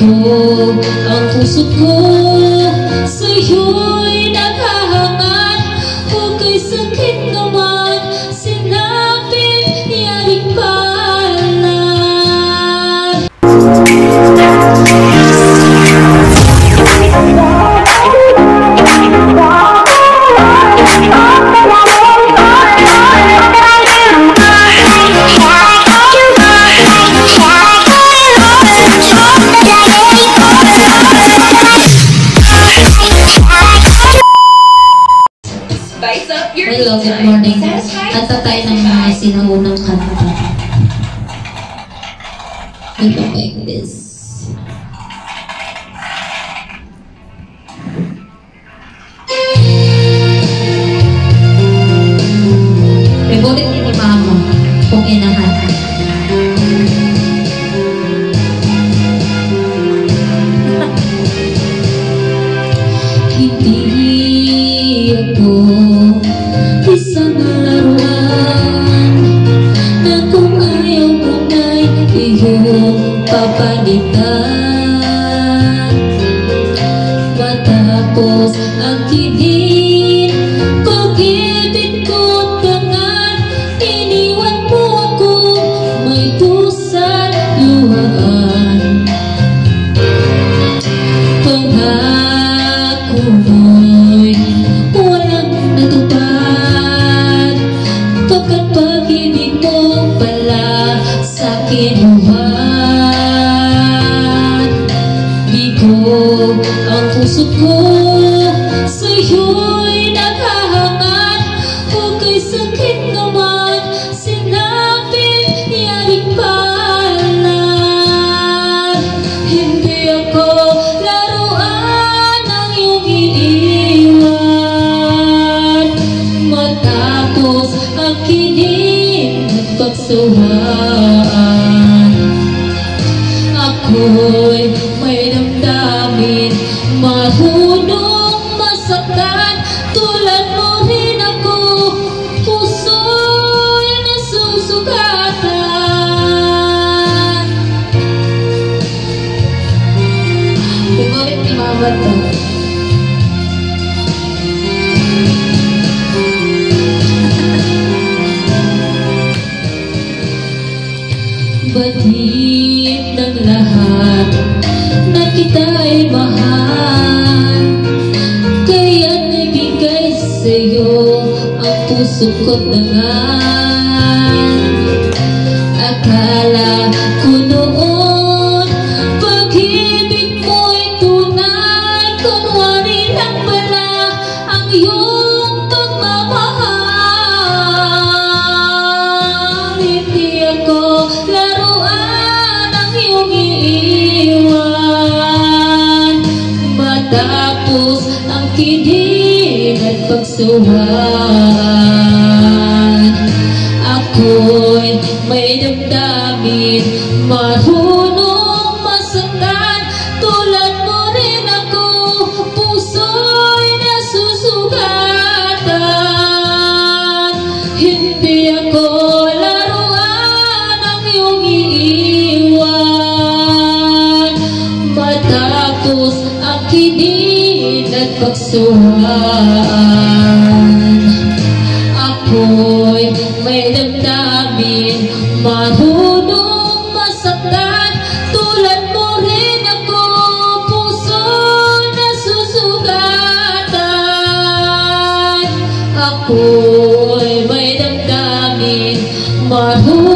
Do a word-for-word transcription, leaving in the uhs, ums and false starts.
Bigo ang puso ko, sa'yo'y naghahangat. Huwag kay sakit naman, sinapit yaring palad. Hello, good morning. Kanta tayo ng mga sinaunang kanta. Ito like this. Favorite ni Mama, kung inahan. Hindi ako isang laruan na kung ayaw mo na'y iyong papalitan. Matapos ang kinin, pag-ibig ko't tangan, iniwan mo ako, may pusat luhaan. Pangako mo'y walang natupad, pagkat pag-ibig mo pala sa'kin huwad. Bigo ang puso ko, sa'yo'y naghahangat. Huwag kay sakit naman, sinapit yaring palad. Hindi ako laruan ng iyong iiwan. Matapos ang kinin at pagsuhan, ako'y may damdamin, marunong masaktan. Tulad mo rin ako, puso'y nasusugatan. Favorite ni Mama to. Batid ng lahat na kita'y mahal, kaya't nagbigay sa'yo ang puso ko't dangal. Akala ko noon pag-ibig mo'y tunay, kunwari lang pala ang iyong pagmamahal. Hindi ako laruan ng iyong iiwan. Matapos ang kinin at pagsuhan, ako'y may damdamin, marunong masaktan. Tulad mo rin ako, puso'y nasusugatan. Hindi ako laruan ng iyong iiwan. Matapos ang kinin at pagsuhan, ako'y may damdamin, marunong masaktan. Tulad mo rin ako, puso'y nasusugatan. Ako'y may damdamin, marunong